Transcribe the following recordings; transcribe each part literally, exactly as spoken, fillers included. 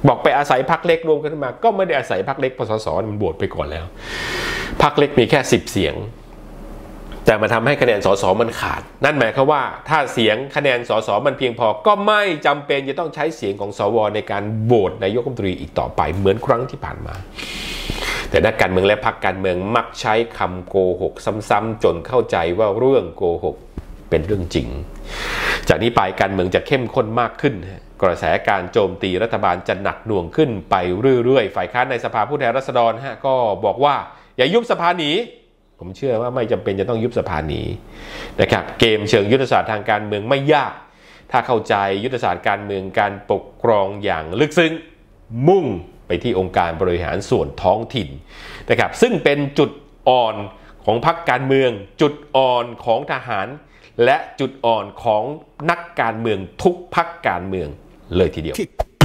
บอกไปอาศัยพรรคเล็กรวมกันมาก็ไม่ได้อาศัยพรรคเล็กปสสมันโหวตไปก่อนแล้วพรรคเล็กมีแค่สิบเสียงแต่มาทำให้คะแนนสสมันขาดนั่นหมายความว่าถ้าเสียงคะแนนสสมันเพียงพอก็ไม่จำเป็นจะต้องใช้เสียงของสวในการโหวตนายกรัฐมนตรีอีกต่อไปเหมือนครั้งที่ผ่านมาแต่นักการเมืองและพรรคการเมืองมักใช้คำโกหกซ้ำๆจนเข้าใจว่าเรื่องโกหกเป็นเรื่องจริงจากนี้ไปการเมืองจะเข้มข้นมากขึ้นกระแสการโจมตีรัฐบาลจะหนักหน่วงขึ้นไปเรื่อยๆฝ่ายค้านในสภาผู้แทนราษฎรฮะก็บอกว่าอย่ายุบสภาหนีผมเชื่อว่าไม่จำเป็นจะต้องยุบสภาหนีนะครับเกมเชิงยุทธศาสตร์ทางการเมืองไม่ยากถ้าเข้าใจยุทธศาสตร์การเมืองการปกครองอย่างลึกซึ้งมุ่งไปที่องค์การบริหารส่วนท้องถิ่นนะครับซึ่งเป็นจุดอ่อนของพรรคการเมืองจุดอ่อนของทหารและจุดอ่อนของนักการเมืองทุกพรรคการเมืองเลยทีเดียว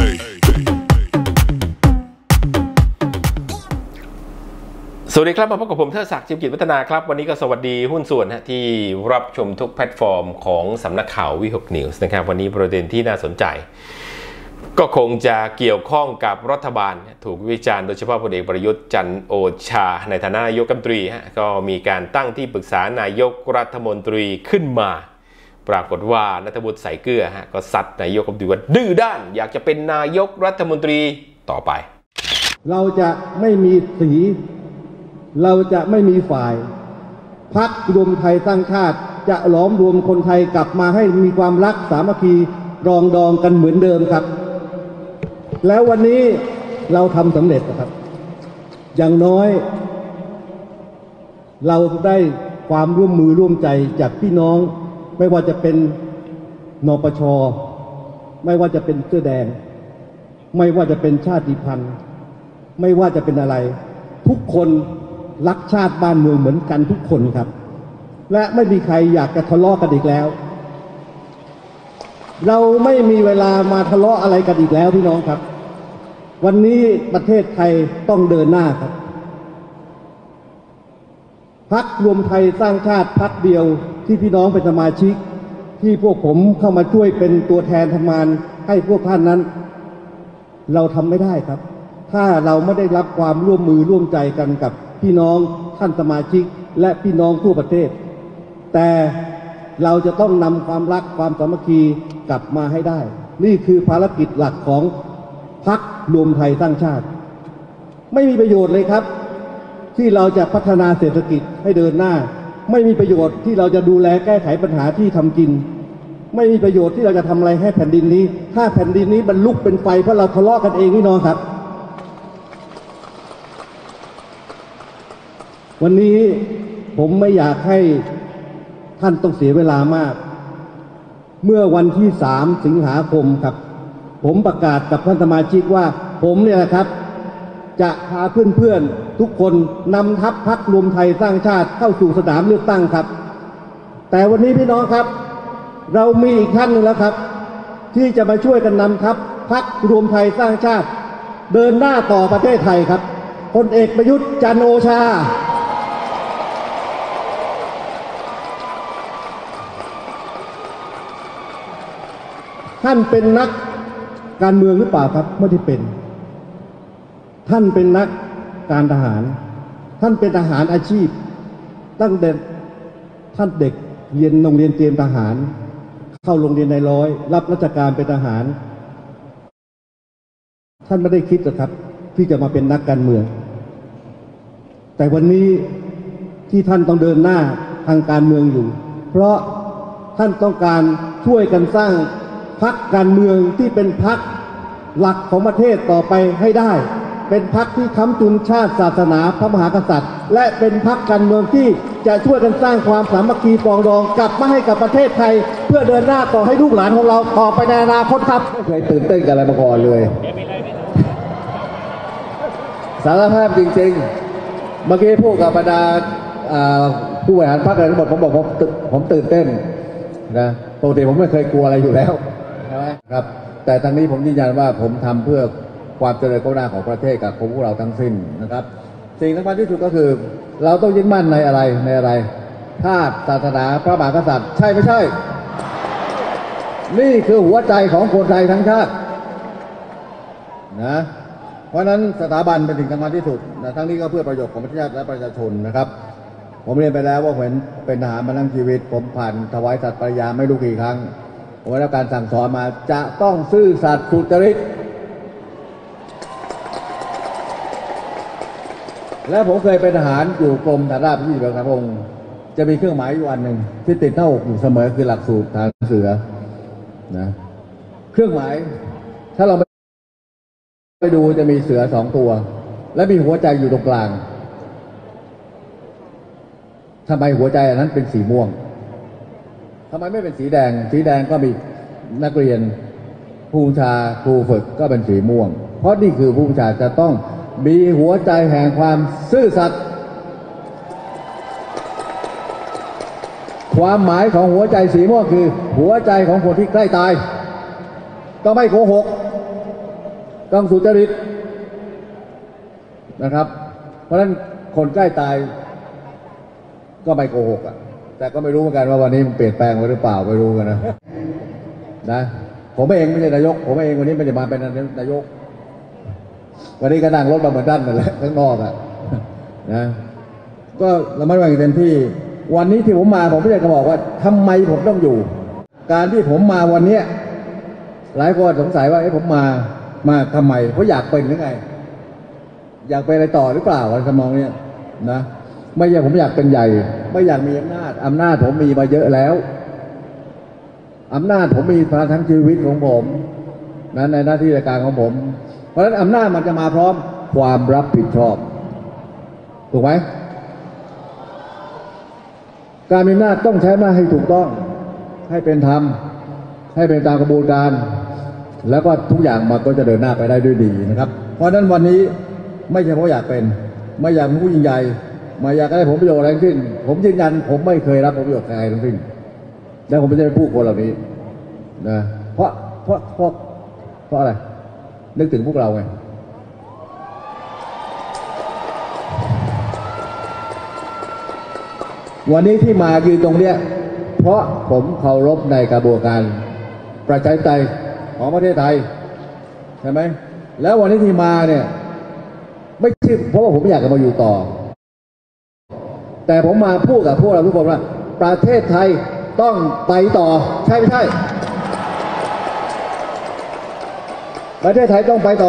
สวัสดีครับมาพบกับผมเทิดศักดิ์ จิมกิจวัฒนาครับวันนี้ก็สวัสดีหุ้นส่วนที่รับชมทุกแพลตฟอร์มของสำนักข่าววิหกนิวส์นะครับวันนี้ประเด็นที่น่าสนใจก็คงจะเกี่ยวข้องกับรัฐบาลถูกวิจารณ์โดยเฉพาะพลเอกประยุทธ์จันทร์โอชาในฐานะนายกรัฐมนตรีฮะก็มีการตั้งที่ปรึกษานายกรัฐมนตรีขึ้นมาปรากฏว่าณัฐวุฒิ สายเกลือฮะก็ซัดนายกรัฐมนตรีว่าดื้อด้านอยากจะเป็นนายกรัฐมนตรีต่อไปเราจะไม่มีสีเราจะไม่มีฝ่ายพรรครวมไทยสร้างชาติจะหลอมรวมคนไทยกลับมาให้มีความรักสามัคคีรองดองกันเหมือนเดิมครับแล้ววันนี้เราทำสำเร็จนะครับอย่างน้อยเราได้ความร่วมมือร่วมใจจากพี่น้องไม่ว่าจะเป็นนปช.ไม่ว่าจะเป็นเสื้อแดงไม่ว่าจะเป็นชาติพันธุ์ไม่ว่าจะเป็นอะไรทุกคนรักชาติบ้านเมืองเหมือนกันทุกคนครับและไม่มีใครอยากจะทะเลาะกันอีกแล้วเราไม่มีเวลามาทะเลาะอะไรกันอีกแล้วพี่น้องครับวันนี้ประเทศไทยต้องเดินหน้าครับพรรครวมไทยสร้างชาติพรรคเดียวที่พี่น้องเป็นสมาชิกที่พวกผมเข้ามาช่วยเป็นตัวแทนทำงานให้พวกท่านนั้นเราทำไม่ได้ครับถ้าเราไม่ได้รับความร่วมมือร่วมใจกันกับพี่น้องท่านสมาชิกและพี่น้องทั่วประเทศแต่เราจะต้องนำความรักความสามัคคีกลับมาให้ได้นี่คือภารกิจหลักของพรรครวมไทยสร้างชาติไม่มีประโยชน์เลยครับที่เราจะพัฒนาเศรษฐกิจให้เดินหน้าไม่มีประโยชน์ที่เราจะดูแลแก้ไขปัญหาที่ทำกินไม่มีประโยชน์ที่เราจะทำอะไรให้แผ่นดินนี้ถ้าแผ่นดินนี้มันลุกเป็นไฟเพราะเราทะเลาะกันเองพี่น้องครับวันนี้ผมไม่อยากให้ท่านต้องเสียเวลามากเมื่อวันที่สามสิงหาคมครับผมประกาศกับท่านสมาชิกว่าผมเนี่ยนะครับจะพาเพื่อนๆทุกคนนำทัพพรรครวมไทยสร้างชาติเข้าสู่สนามเลือกตั้งครับแต่วันนี้พี่น้องครับเรามีอีกท่านหนึ่งแล้วครับที่จะมาช่วยกันนำทัพพรรครวมไทยสร้างชาติเดินหน้าต่อประเทศไทยครับพลเอกประยุทธ์จันทร์โอชาท่านเป็นนักการเมืองหรือเปล่าครับไม่ได้เป็นท่านเป็นนักการทหารท่านเป็นทหารอาชีพตั้งแต่ท่านเด็กเรียนโรงเรียนเตรียมทหารเข้าโรงเรียนนายร้อยรับราชการเป็นทหารท่านไม่ได้คิดหรอกครับที่จะมาเป็นนักการเมืองแต่วันนี้ที่ท่านต้องเดินหน้าทางการเมืองอยู่เพราะท่านต้องการช่วยกันสร้างพรรคการเมืองที่เป็นพรรคหลักของประเทศต่อไปให้ได้เป็นพรรคที่ค้ำจุนชาติศาสนาพระมหากษัตริย์และเป็นพรรคการเมืองที่จะช่วยกันสร้างความสามัคคีปรองดองกลับมาให้กับประเทศไทยเพื่อเดินหน้าต่อให้ลูกหลานของเราต่อไปในอนาคตครับไม่เคยตื่นเต้นกับอะไรมาก่อนเลยสารภาพจริงๆเมื่อกี้พูดกับบรรดาผู้บริหารพรรคอะไรทั้งหมดผมบอกผมผมตื่นเต้นนะปกติผมไม่เคยกลัวอะไรอยู่แล้วใช่ไหมครับแต่ทางนี้ผมยืนยันว่าผมทำเพื่อความเจริญก้าวหน้าของประเทศกับพวกเราทั้งสิ้นนะครับสิ่งสำคัญที่สุดก็คือเราต้องยึดมั่นในอะไรในอะไรชาติศาสนาพระมหากษัตริย์ใช่ไม่ใช่นี่คือหัวใจของคนไทยทั้งชาตินะเพราะฉะนั้นสถาบันเป็นสิ่งสำคัญที่สุดนะทั้งนี้ก็เพื่อประโยชน์ของประเทศและประชาชนนะครับผมเรียนไปแล้วว่าผมเป็นทหารมาทั้งชีวิตผมผ่านถวายสัตย์ปริญญาไม่รู้กี่ครั้งผมได้รับการสั่งสอนมาจะต้องซื่อสัตย์สุจริตและผมเคยเป็นทหารอยู่กรมฐานราบที่ยี่สิบพระองค์จะมีเครื่องหมายอยู่อันหนึ่งที่ติดหน้าอกอยู่เสมอคือหลักสูตรทหารเสือนะเครื่องหมายถ้าเราไปดูจะมีเสือสองตัวและมีหัวใจอยู่ตรงกลางทำไมหัวใจอันนั้นเป็นสีม่วงทำไมไม่เป็นสีแดงสีแดงก็มีนักเรียนผู้บัญชาครูฝึกก็เป็นสีม่วงเพราะนี่คือผู้บัญชาจะต้องมีหัวใจแห่งความซื่อสัตย์ความหมายของหัวใจสีม่วงคือหัวใจของคนที่ใกล้ตายต้องไม่โกหกต้องสุจริตนะครับเพราะฉะนั้นคนใกล้ตายก็ไม่โกหกอ่ะแต่ก็ไม่รู้เหมือนกันว่าวันนี้มันเปลี่ยนแปลงไปหรือเปล่าไม่รู้กันนะนะผมเองไม่ใช่นายกผมเองวันนี้ไม่ได้มาเป็นนายกวันนี้ก็นั่งรถมาเหมือนด้านนั่นแหละข้างนอกอ่ะนะก็ระมัดระวังเต็มที่วันนี้ที่ผมมาผมไม่อยากจะบอกว่าทำไมผมต้องอยู่การที่ผมมาวันนี้หลายคนสงสัยว่าเอ๊ะผมมามาทำไมเพราะอยากเป็นหรือไงอยากเป็นอะไรต่อหรือเปล่าอะไรทำนองนี้นะไม่ใช่ผมอยากเป็นใหญ่ไม่อยากมีอำนาจอำนาจผมมีมาเยอะแล้วอำนาจผมมีมาทั้งชีวิตของผมนั้นในหน้าที่ราชการของผมเพราะฉะนั้นอำนาจมันจะมาพร้อมความรับผิดชอบถูกไหมการมีอำนาจต้องใช้อำนาจให้ถูกต้องให้เป็นธรรมให้เป็นตามกระบวนการแล้วก็ทุกอย่างมันก็จะเดินหน้าไปได้ด้วยดีนะครับเพราะฉะนั้นวันนี้ไม่ใช่เพราะอยากเป็นไม่อยากเป็นผู้ยิ่งใหญ่ไม่อยากได้ผลประโยชน์อะไรทั้งสิ้นผมยืนยันผมไม่เคยรับผลประโยชน์ใครทั้งสิ้นและผมไม่ใช่ผู้คนเหล่านี้นะเพราะเพราะเพราะเพราะอะไรนึกถึงพวกเราไงวันนี้ที่มายืนตรงเนี้ยเพราะผมเคารพในกระบวนการประชาธิปไตยของประเทศไทยใช่ไหมแล้ววันนี้ที่มาเนี่ยไม่ใช่เพราะว่าผมอยากจะมาอยู่ต่อแต่ผมมาพูดกับพวกเราทุกคนว่าประเทศไทยต้องไปต่อใช่ไม่ใช่ประเทศไทยต้องไปต่อ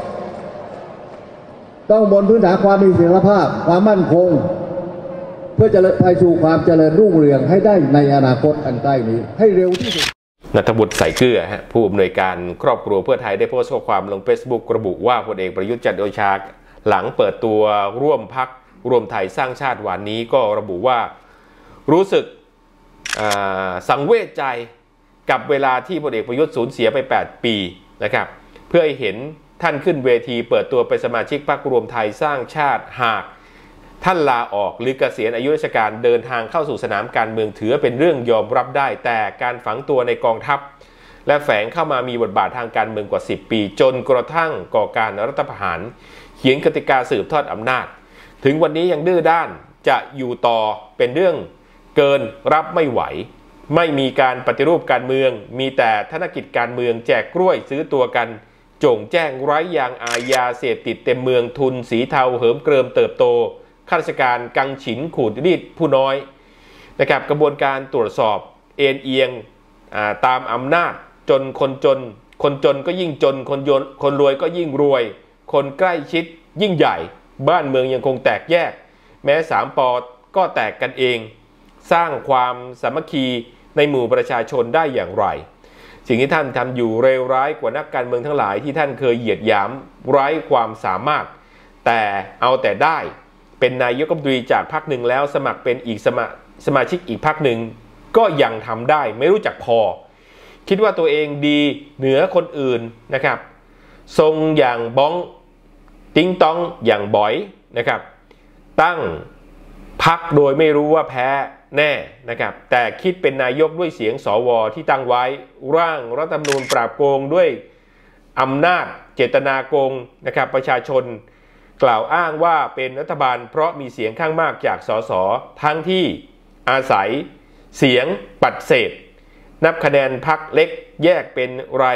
ต้องบนพื้นฐานความมีเสถียรภาพความมั่นคงเพื่อจะไปสู่ความเจริญรุ่งเรืองให้ได้ในอนาคตอันใกล้นี้ให้เร็วที่สุดณัฐบุตรใส่เกลือฮะผู้อำนวยการครอบครัวเพื่อไทยได้โพสต์ข้อความลง Facebook ระบุว่าพลเอกประยุทธ์จันทร์โอชาหลังเปิดตัวร่วมพรรครวมไทยสร้างชาติวันนี้ก็ระบุว่ารู้สึกสังเวชใจกับเวลาที่พลเอกประยุทธ์สูญเสียไปแปดปีนะครับเพื่อให้เห็นท่านขึ้นเวทีเปิดตัวเป็นสมาชิกพรรครวมไทยสร้างชาติหากท่านลาออกหรือเกษียณอายุราชการเดินทางเข้าสู่สนามการเมืองถือเป็นเรื่องยอมรับได้แต่การฝังตัวในกองทัพและแฝงเข้ามามีบทบาททางการเมืองกว่าสิบปีจนกระทั่งก่อการรัฐประหารเขียนกติกาสืบทอดอำนาจถึงวันนี้ยังดื้อด้านจะอยู่ต่อเป็นเรื่องเกินรับไม่ไหวไม่มีการปฏิรูปการเมืองมีแต่ธนกิจการเมืองแจกกล้วยซื้อตัวกันโจ่งแจ้งไร้ยางอาญาเสพติดเต็มเมืองทุนสีเทาเหิมเกริมเติบโตข้าราชการกังฉินขูดรีดผู้น้อยนะครับกระบวนการตรวจสอบเอ็นเอียงตามอำนาจจนคนจนคนจนก็ยิ่งจนคนยนคนรวยก็ยิ่งรวยคนใกล้ชิดยิ่งใหญ่บ้านเมืองยังคงแตกแยกแม้สามปอก็แตกกันเองสร้างความสามัคคีในหมู่ประชาชนได้อย่างไรสิ่งที่ท่านทำอยู่เลวร้ายกว่านักการเมืองทั้งหลายที่ท่านเคยเหยียดหยามไร้ความสามารถแต่เอาแต่ได้เป็นนายกรัฐมนตรีจากพรรคหนึ่งแล้วสมัครเป็นอีกสมาสมาชิกอีกพรรคหนึ่งก็ยังทำได้ไม่รู้จักพอคิดว่าตัวเองดีเหนือคนอื่นนะครับทรงอย่างบ้องติ้งต้องอย่างบอยนะครับตั้งพรรคโดยไม่รู้ว่าแพ้แน่นะครับแต่คิดเป็นนายกด้วยเสียงสวที่ตั้งไว้ร่างรัฐธรรมนูญปราบโกงด้วยอำนาจเจตนาโกงนะครับประชาชนกล่าวอ้างว่าเป็นรัฐบาลเพราะมีเสียงข้างมากจากสสทั้งที่อาศัยเสียงปัดเศษนับคะแนนพรรคเล็กแยกเป็นรายเล็ก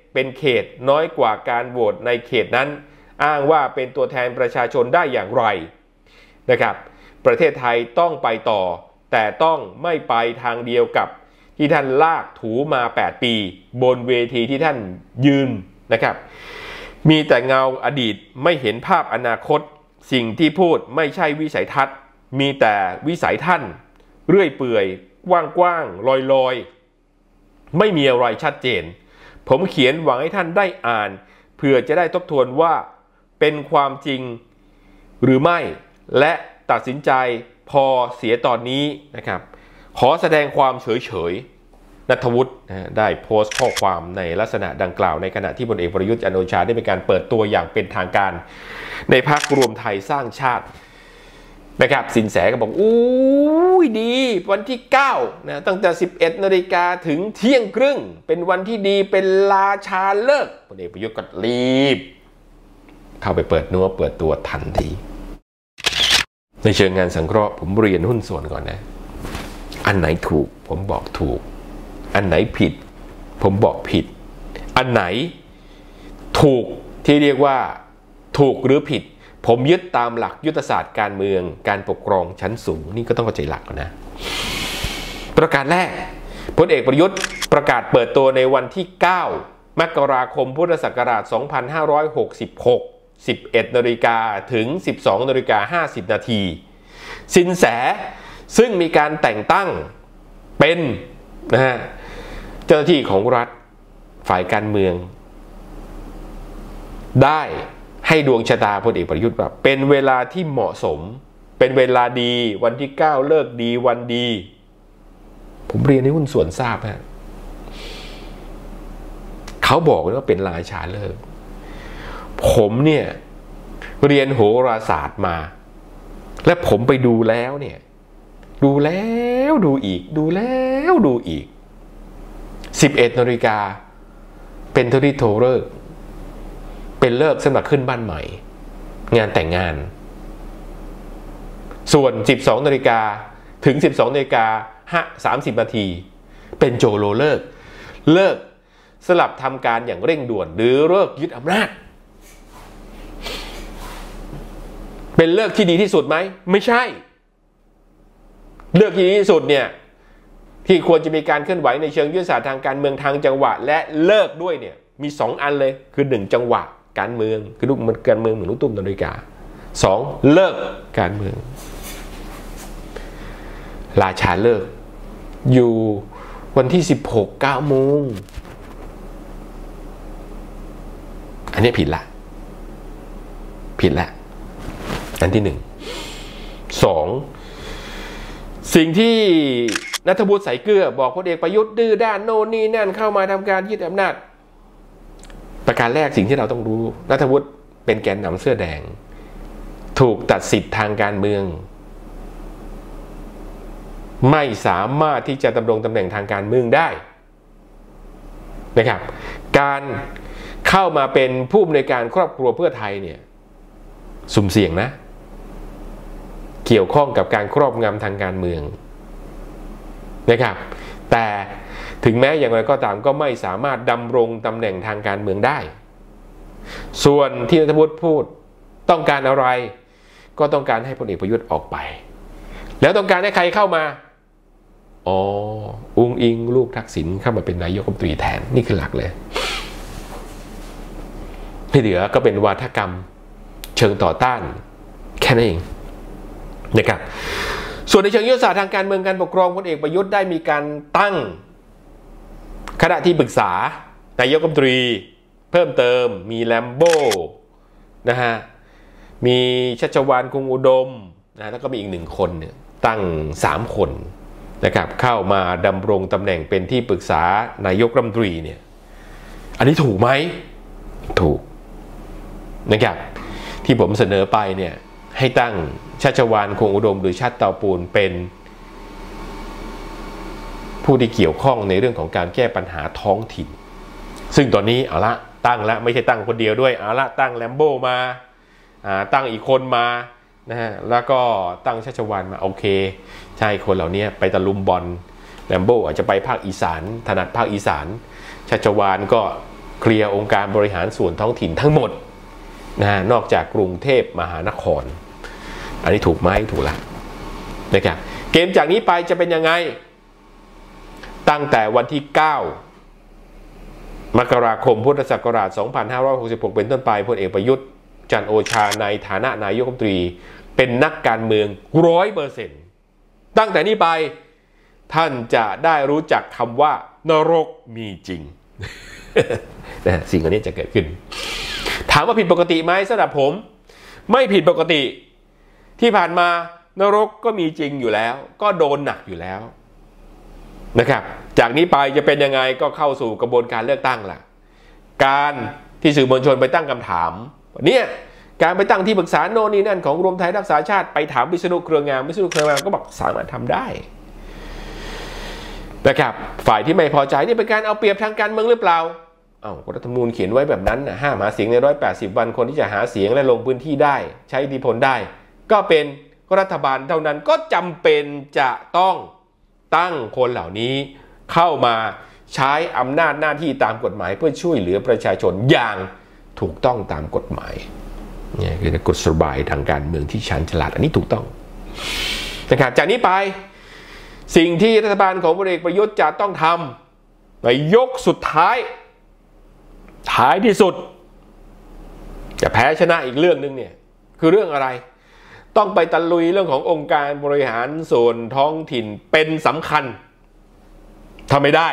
เป็นเขตน้อยกว่าการโหวตในเขตนั้นอ้างว่าเป็นตัวแทนประชาชนได้อย่างไรนะครับประเทศไทยต้องไปต่อแต่ต้องไม่ไปทางเดียวกับที่ท่านลากถูมาแปดปีบนเวทีที่ท่านยืนนะครับมีแต่เงาอดีตไม่เห็นภาพอนาคตสิ่งที่พูดไม่ใช่วิสัยทัศน์มีแต่วิสัยท่านเรื่อยเปื่อยกว้างๆลอยๆไม่มีอะไรชัดเจนผมเขียนหวังให้ท่านได้อ่านเพื่อจะได้ทบทวนว่าเป็นความจริงหรือไม่และตัดสินใจพอเสียตอนนี้นะครับขอแสดงความเฉยๆณัฐวุฒิได้โพสต์ข้อความในลักษณะดังกล่าวในขณะที่พลเอกประยุทธ์จันทร์โอชาได้มีการเปิดตัวอย่างเป็นทางการในพรรครวมไทยสร้างชาตินะครับสินแสก็บอกอู้ยดีวันที่เก้านะตั้งแต่สิบเอ็ดนาฬิกาถึงเที่ยงครึ่งเป็นวันที่ดีเป็นราชาเลิกพลเอกประยุทธ์ก็รีบเข้าไปเปิดเนื้อเปิดตัวทันทีในเชิงงานสังเคราะห์ผมเรียนหุ้นส่วนก่อนนะอันไหนถูกผมบอกถูกอันไหนผิดผมบอกผิดอันไหนถูกที่เรียกว่าถูกหรือผิดผมยึดตามหลักยุทธศาสตร์การเมืองการปกครองชั้นสูงนี่ก็ต้องเข้าใจหลักนะประกาศแรกพลเอกประยุทธ์ประกาศเปิดตัวในวันที่เก้ามกราคมพุทธศักราชสองพันห้าร้อยหกสิบหก สิบเอ็ดนาฬิกาถึง สิบสองนาฬิกาห้าสิบนาทีสินแสซึ่งมีการแต่งตั้งเป็นนะฮะเจ้าหน้าที่ของรัฐฝ่ายการเมืองได้ให้ดวงชะตาพลเอกประยุทธ์ว่าเป็นเวลาที่เหมาะสมเป็นเวลาดีวันที่เก้าเลิกดีวันดีผมเรียนให้หุ้นส่วนทราบฮะเขาบอกว่าเป็นราชาเลิกผมเนี่ยเรียนโหราศาสตร์มาและผมไปดูแล้วเนี่ยดูแล้วดูอีกดูแล้วดูอีกสิบเอ็ดนาฬิกาเป็นทริโทเลิกเป็นเลิกสำหรับขึ้นบ้านใหม่งานแต่งงานส่วนสิบสองนาฬิกาถึงสิบสองนาฬิกาสามสิบนาทีเป็นโจโลเลิกเลิกสลับทำการอย่างเร่งด่วนหรือเลิกยึดอำนาจเป็นเลิกที่ดีที่สุดไหมไม่ใช่เลิกที่ดีที่สุดเนี่ยที่ควรจะมีการเคลื่อนไหวในเชิงยุทธศาสตร์ทางการเมืองทางจังหวะและเลิกด้วยเนี่ยมีสองอันเลยคือหนึ่งจังหวะการเมืองคือลูกมันการเมืองเหมือนลูกตุ้มนาฬิกาสองเลิกการเมืองราชาเลิกอยู่วันที่สิบหก เก้าโมงอันนี้ผิดละผิดละอันที่หนึ่งสองสิ่งที่ณัฐวุฒิ สายเกลือบอกพลเอกประยุทธ์ดื้อด้านโน่นนี่นั่นเข้ามาทำการยึดอำนาจประการแรกสิ่งที่เราต้องรู้ณัฐวุฒิเป็นแกนนำเสื้อแดงถูกตัดสิทธิ์ทางการเมืองไม่สามารถที่จะดำรงตำแหน่งทางการเมืองได้นะครับการเข้ามาเป็นผู้อำนวยการครอบครัวเพื่อไทยเนี่ยสุ่มเสี่ยงนะเกี่ยวข้องกับการครอบงำทางการเมืองนะครับแต่ถึงแม้อย่างไรก็ตามก็ไม่สามารถดำรงตำแหน่งทางการเมืองได้ส่วนที่ณัฐวุฒิพูดต้องการอะไรก็ต้องการให้พลเอกประยุทธ์ออกไปแล้วต้องการให้ใครเข้ามาอ๋ออุ้งอิงลูกทักษิณเข้ามาเป็นนายกรัฐมนตรีแทนนี่คือหลักเลยที่เหลือก็เป็นวาทกรรมเชิงต่อต้านแค่นั้นเองนะครับส่วนในเชิงยุทธศาสตร์ทางการเมืองการปกครองพลเอกประยุทธ์ได้มีการตั้งคณะที่ปรึกษานายกรัฐมนตรีเพิ่มเติมมีแลมโบ้นะฮะมีชัชวาลคงอุดมนะแล้วก็มีอีกหนึ่งคนเนี่ยตั้งสามคนนะครับเข้ามาดำรงตำแหน่งเป็นที่ปรึกษานายกรัฐมนตรีเนี่ยอันนี้ถูกไหมถูกนะครับที่ผมเสนอไปเนี่ยให้ตั้งชัชวาลคงอุดมหรือชาติเตาปูนเป็นผู้ที่เกี่ยวข้องในเรื่องของการแก้ปัญหาท้องถิ่นซึ่งตอนนี้เอาละตั้งแล้วไม่ใช่ตั้งคนเดียวด้วยเอาละตั้งแลมโบ้มาตั้งอีกคนมานะฮะแล้วก็ตั้งชัชวาลมาโอเคใช่คนเหล่านี้ไปตะลุมบอลแลมโบ้อาจจะไปภาคอีสานถนัดภาคอีสานชัชวาลก็เคลียร์องค์การบริหารส่วนท้องถิ่นทั้งหมดนะนอกจากกรุงเทพมหานครอันนี้ถูกไหมถูกละนะครับเกมจากนี้ไปจะเป็นยังไงตั้งแต่วันที่เก้ามกราคมพุทธศักราชสองพันห้าร้อยหกสิบหกเป็นต้นไปพลเอกประยุทธ์จันทร์โอชาในฐานะนายกรัฐมนตรีเป็นนักการเมืองร้อยเปอร์เซ็นต์ตั้งแต่นี้ไปท่านจะได้รู้จักคำว่านรกมีจริง นะสิ่งอันนี้จะเกิดขึ้นถามว่าผิดปกติไหมสำหรับผมไม่ผิดปกติที่ผ่านมานรกก็มีจริงอยู่แล้วก็โดนหนักอยู่แล้วนะครับจากนี้ไปจะเป็นยังไงก็เข้าสู่กระบวนการเลือกตั้งล่ะการที่สื่อมวลชนไปตั้งคำถามเนี่ยการไปตั้งที่ปรึกษาโน่นนี่นั่นของรวมไทยรักษาชาติไปถามวิษณุเครืองามวิษณุเครืองามก็บอกสามารถทำได้นะครับฝ่ายที่ไม่พอใจนี่เป็นการเอาเปรียบทางการเมืองหรือเปล่าเอ้ารัฐธรรมนูญเขียนไว้แบบนั้นนะห้ามหาเสียงในหนึ่งร้อยแปดสิบวันคนที่จะหาเสียงและลงพื้นที่ได้ใช้อิทธิพลได้ก็เป็นรัฐบาลเท่านั้นก็จำเป็นจะต้องตั้งคนเหล่านี้เข้ามาใช้อำนาจหน้าที่ตามกฎหมายเพื่อช่วยเหลือประชาชนอย่างถูกต้องตามกฎหมายนี่คือกฎสบายทางการเมืองที่ชันฉลาดอันนี้ถูกต้องนะครับจากนี้ไปสิ่งที่รัฐบาลของพลเอกประยุทธ์จะต้องทำในยกสุดท้ายท้ายที่สุดจะแพ้ชนะอีกเรื่องนึงเนี่ยคือเรื่องอะไรต้องไปตะลุยเรื่องขององค์การบริหารส่วนท้องถิ่นเป็นสำคัญทำไม่ได้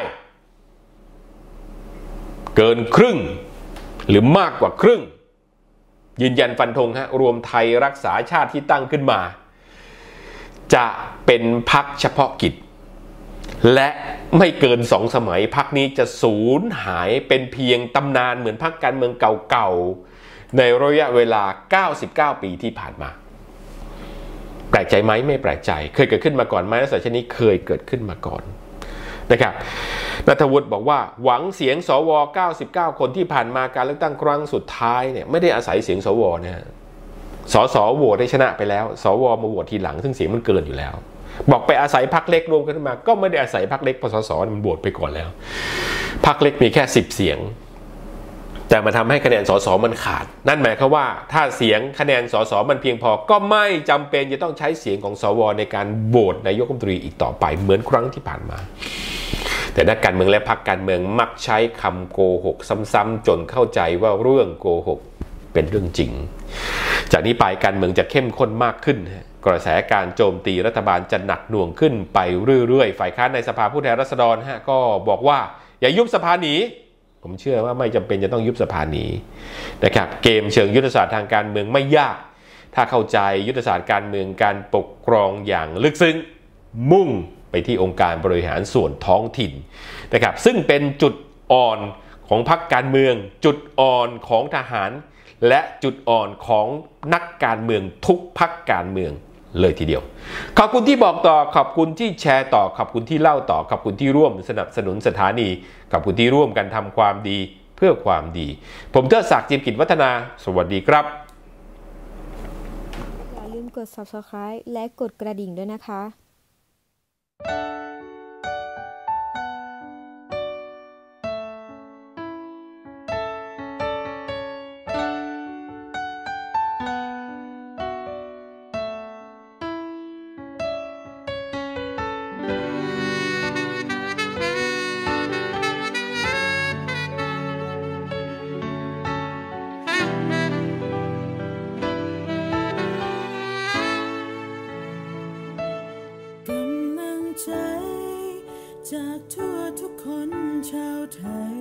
เกินครึ่งหรือมากกว่าครึ่งยืนยันฟันธงฮะรวมไทยรักษาชาติที่ตั้งขึ้นมาจะเป็นพรรคเฉพาะกิจและไม่เกินสองสมัยพรรคนี้จะสูญหายเป็นเพียงตำนานเหมือนพรรคการเมืองเก่าๆในระยะเวลาเก้าสิบเก้าปีที่ผ่านมาแปลกใจไหมไม่แปลกใจเคยเกิดขึ้นมาก่อนไหมลักษณะเช่นนี้เคยเกิดขึ้นมาก่อนนะครับณัฐวุฒิบอกว่าหวังเสียงสวเก้าสิบเก้าคนที่ผ่านมาการเลือกตั้งครั้งสุดท้ายเนี่ยไม่ได้อาศัยเสียงสวนะฮะสสโหวตได้ชนะไปแล้วสวมาโหวตทีหลังซึ่งเสียงมันเกินอยู่แล้วบอกไปอาศัยพรรคเล็กรวมกันมาก็ไม่ได้อาศัยพรรคเล็กพสสมันโหวตไปก่อนแล้วพรรคเล็กมีแค่สิบเสียงแต่มาทำให้คะแนนสสมันขาดนั่นหมายความว่าถ้าเสียงคะแนนสสมันเพียงพอก็ไม่จำเป็นจะต้องใช้เสียงของสวในการโหวตนายกรัฐมนตรีอีกต่อไปเหมือนครั้งที่ผ่านมาแต่นักการเมืองและพรรคการเมืองมักใช้คำโกหกซ้ำๆจนเข้าใจว่าเรื่องโกหกเป็นเรื่องจริงจากนี้ไปการเมืองจะเข้มข้นมากขึ้นกระแสการโจมตีรัฐบาลจะหนักหน่วงขึ้นไปเรื่อยๆฝ่ายค้านในสภาผู้แทนราษฎรฮะก็บอกว่าอย่ายุบสภาหนีผมเชื่อว่าไม่จำเป็นจะต้องยุบสภาหนีนะครับเกมเชิงยุทธศาสตร์ทางการเมืองไม่ยากถ้าเข้าใจยุทธศาสตร์การเมืองการปกครองอย่างลึกซึ้งมุ่งไปที่องค์การบริหารส่วนท้องถิ่นนะครับซึ่งเป็นจุดอ่อนของพรรคการเมืองจุดอ่อนของทหารและจุดอ่อนของนักการเมืองทุกพรรคการเมืองเลยทีเดียวขอบคุณที่บอกต่อขอบคุณที่แชร์ต่อขอบคุณที่เล่าต่อขอบคุณที่ร่วมสนับสนุนสถานีขอบคุณที่ร่วมกันทำความดีเพื่อความดีผมเทิดศักดิ์ จิมกิจวัฒนาสวัสดีครับอย่าลืมกด ซับสไครบ์ และกดกระดิ่งด้วยนะคะจากทั่วทุกคนชาวไทย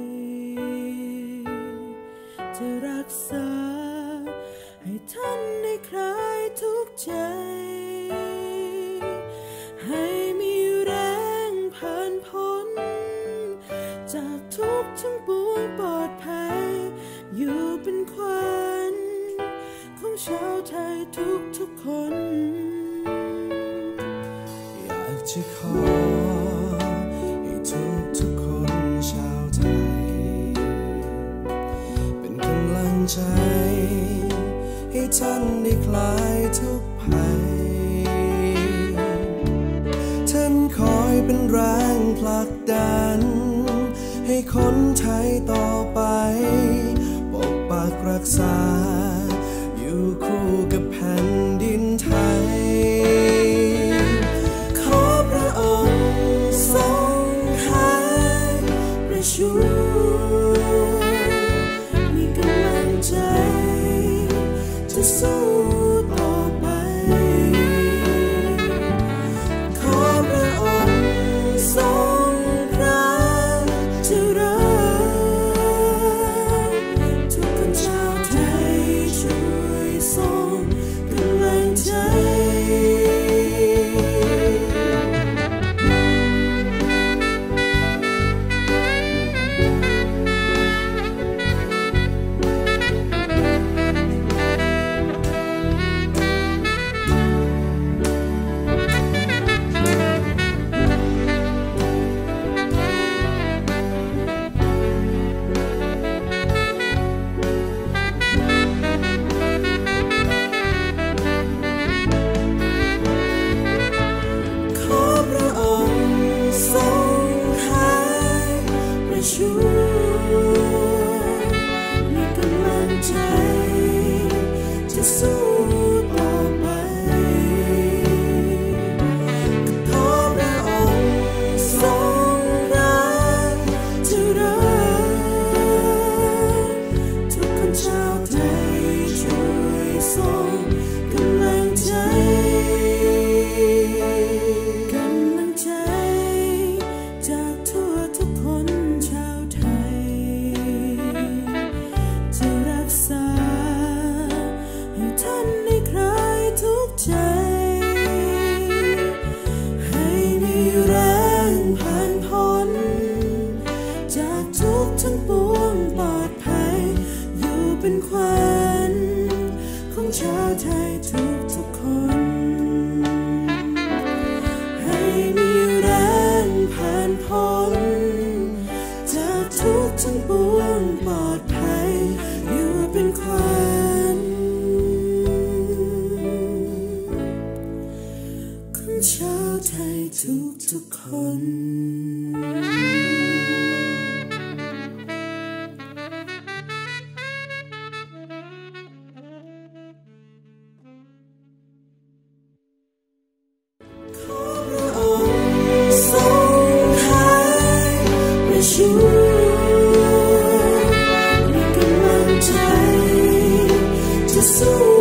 จะรักษาให้ท่านได้คลายทุกข์ใจให้มีแรงผ่านพ้นจากทุกข์ทั้งปวงปลอดภัยอยู่เป็นขวัญของชาวไทยทุกทุกคนอยากจะขอทุกทุกคนชาวไทยเป็นกำลังใจให้ท่านได้คลายทุกภัยท่านคอยเป็นแรงผลักดันให้คคนไทยต่อไปปกปักรักษาอยู่คู่กับแผ่นดินไทยขอพระองค์ทรงให้ประชูมีกำลังใจจะสู้ต่อไปขอพระองค์ทรงพระเจริญทุกคนชาวไทยช่วยส่งกำลังใจชูมีกำลังใจจะสู้ต่อไปขอพระองค์ทรงรักเจริญทุกคนชาวไทยช่วยส่งกำลังใจกำลังใจจากทั่วทุกคนจะรักษาให้ท่านได้คลายทุกข์ใจให้มีแรงผ่านพ้นจากทุกข์ทั้งปวงปลอดภัยอยู่เป็นขวัญของชาวไทยทุกทุกคนให้มีแรงผ่านพ้นจากทุกข์ทั้งปวงปลอดภัยอยู่เป็นขวัญของชาวไทยทุกทุกคนขอพระองค์ทรงให้ประชูมีกำลังใจจะสู้